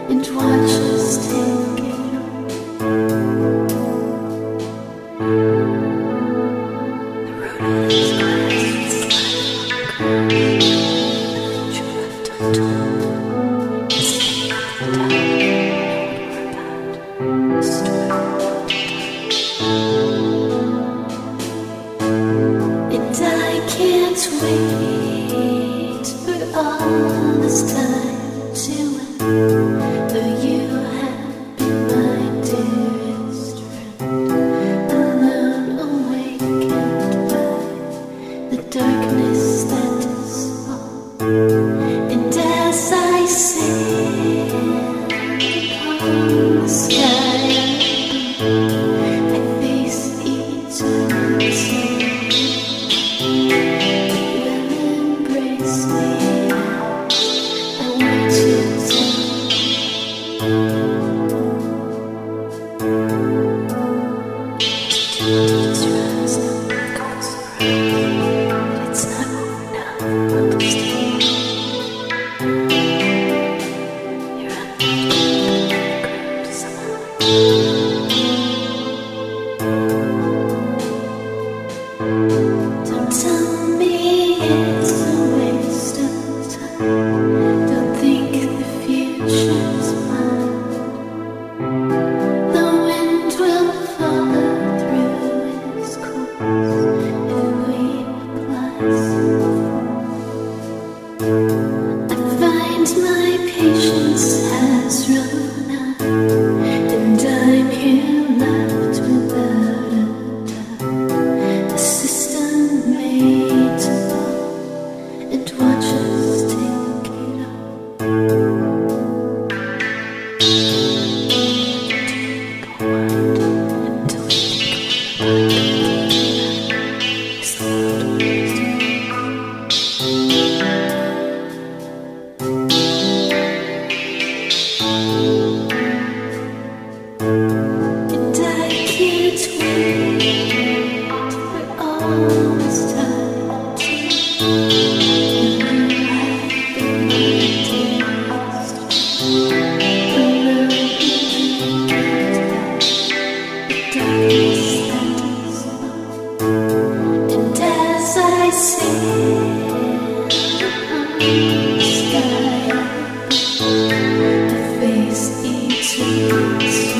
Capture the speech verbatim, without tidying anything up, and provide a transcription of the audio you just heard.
and watch us take it on. The road is glass, sliding on the ground. The future left untold is being the time no one were about. The story. And I can't wait for all this time to end, though you have been my dearest friend, alone awakened by the darkness that is fall. And as I sail upon the sky, I face eternity. Face eternity.